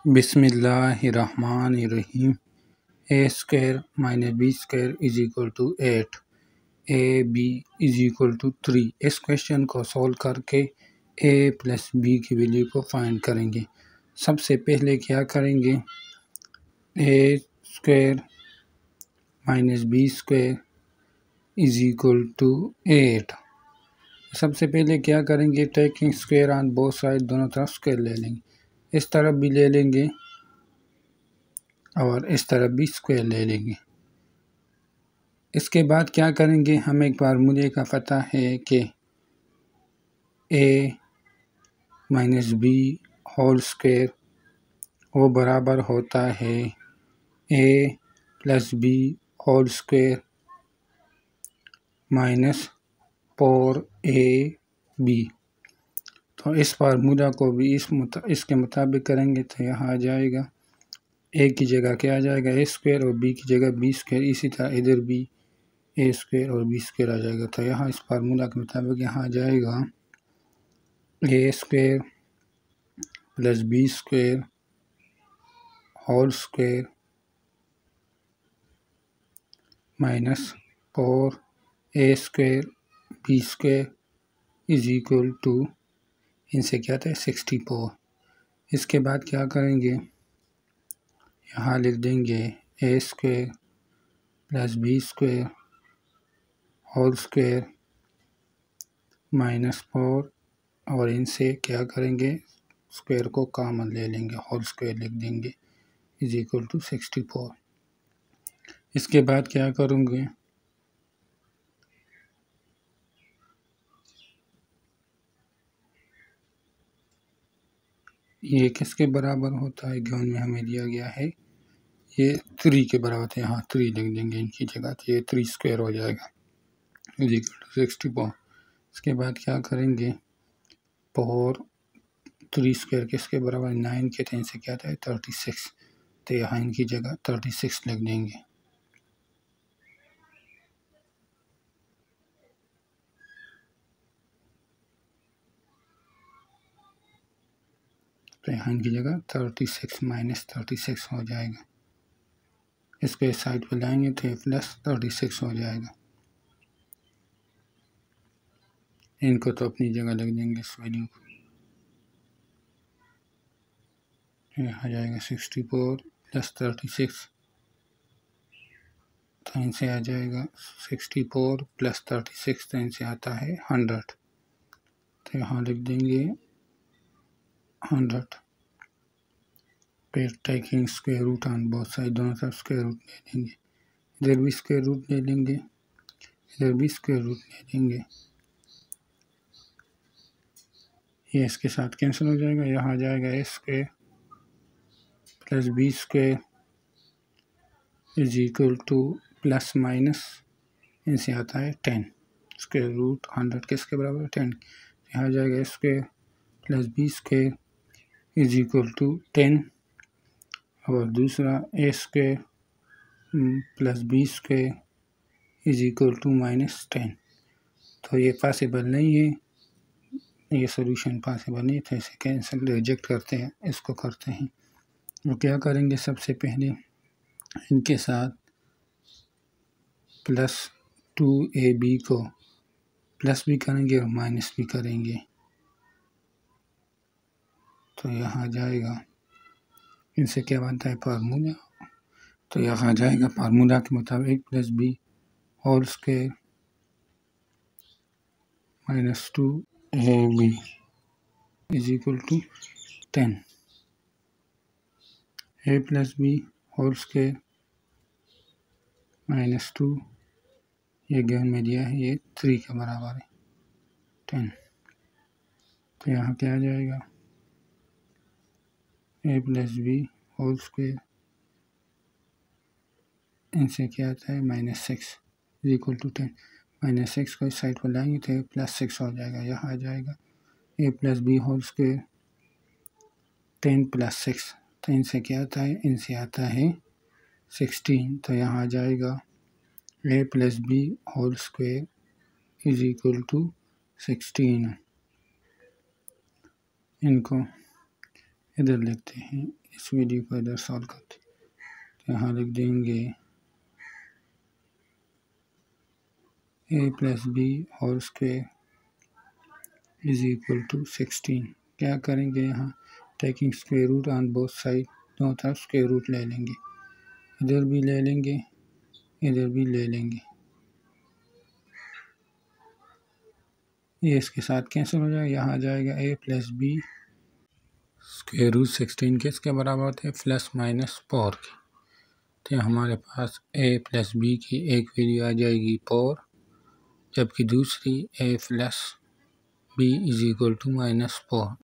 बिस्मिल्लाहिर्रहमानिर्रहीम। A square minus B square is equal to 8, A B is equal to 3। इस question को solve करके A plus B की value को find करेंगे। सबसे पहले क्या करेंगे, A square minus B square is equal to 8। सबसे पहले क्या करेंगे, taking square on both side, दोनों तरफ स्क्वायर ले लेंगे। इस तरफ भी ले लेंगे और इस तरफ भी स्क्वायर ले लेंगे। इसके बाद क्या करेंगे, हमें एक फार्मूले का पता है कि A minus B whole square वो बराबर होता है A plus B whole square minus 4ab। तो इस फार्मूला को भी इसके मुताबिक करेंगे तो यहाँ आ जाएगा ए की जगह क्या आ जाएगा, ए स्क्वायर, और बी की जगह बी स्क्वायर। इसी तरह इधर भी ए स्क्वायर और बी स्क्वायर आ जाएगा। तो यहाँ इस फार्मूला के मुताबिक यहाँ आ जाएगा A square plus B square whole square minus 4a square B square is equal to, इनसे क्या था 64। इसके बाद क्या करेंगे, यहाँ लिख देंगे A square plus B square whole square minus 4, और इनसे क्या करेंगे, स्क्वायर को कॉमन ले लेंगे, होल स्क्वायर लिख देंगे इज इक्वल टू 64। इसके बाद क्या करूँगे, ये किसके बराबर होता है, गिवन में हमें दिया गया है ये 3 के बराबर है। यहाँ 3 लिख देंगे इनकी जगह, तो ये 3 स्क्वायर हो जाएगा इज इक्वल टू 64। इसके बाद क्या करेंगे, 4 3 स्क्वायर किसके बराबर 9 के थे, इनसे क्या था 36। तो यहाँ इनकी जगह 36 लिख देंगे। तो यहाँ इनकी जगह 36 माइनस 36 हो जाएगा। इसको इस साइड पे लाएंगे तो ये प्लस 36 हो जाएगा। इनको तो अपनी जगह लिख देंगे इस वैल्यू को। ये आ जाएगा 64 प्लस 36, तो इनसे आ जाएगा 64 प्लस 36, तो इनसे आता है 100। तो यहाँ लिख देंगे 100। फिर taking square root on both side, दोनों तरफ स्क्वायर रूट ले लेंगे। इधर भी स्क्वायर रूट ले लेंगे, इधर भी स्क्वायर रूट ले लेंगे। ये इसके साथ कैंसिल हो जाएगा। यहाँ आ जाएगा A square plus B square is equal to plus minus, इनसे आता है 10। स्क्वायर रूट 100 किसके बराबर है 10। यहाँ आ जाएगा A square plus B square is equal to 10, और दूसरा A square plus B square is equal to minus 10। तो ये पॉसिबल नहीं है, ये सोल्यूशन पॉसिबल नहीं, तो इसे कैंसिल रिजेक्ट करते हैं, इसको करते हैं। तो क्या करेंगे, सबसे पहले इनके साथ प्लस 2ab को प्लस भी करेंगे और माइनस भी करेंगे। तो यहाँ आ जाएगा, इनसे क्या बनता है फार्मूला, तो यहाँ आ जाएगा फार्मूला के मुताबिक plus B whole square minus 2ab is equal to 10। A plus B whole square minus 2, ये गिवन में दिया है, ये 3 के बराबर है 10। तो यहाँ क्या आ जाएगा, A plus B whole square, इनसे क्या आता है minus 6 is equal to 10। Minus 6 को इस साइड पर लाएंगे तो प्लस 6 हो जाएगा। यहाँ आ जाएगा A plus B whole square 10 plus 6, तो इनसे क्या आता है, इनसे आता है 16। तो यहाँ आ जाएगा A plus B whole square is equal to 16। इनको इधर लिखते हैं, इस वीडियो को इधर सॉल्व करते हैं। तो यहाँ लिख देंगे a plus B whole square is equal to 16। क्या करेंगे यहाँ, taking square root on both side, दोनों तरफ स्क्वायर रूट ले लेंगे, इधर भी ले लेंगे, इधर भी ले लेंगे। ये इसके साथ कैंसिल हो जाएगा, यहाँ आ जाएगा a plus B square root 16 के इसके बराबर होते हैं प्लस माइनस 4 के। तो हमारे पास a प्लस बी की एक वैल्यू आ जाएगी 4, जबकि दूसरी a plus B is equal to -4।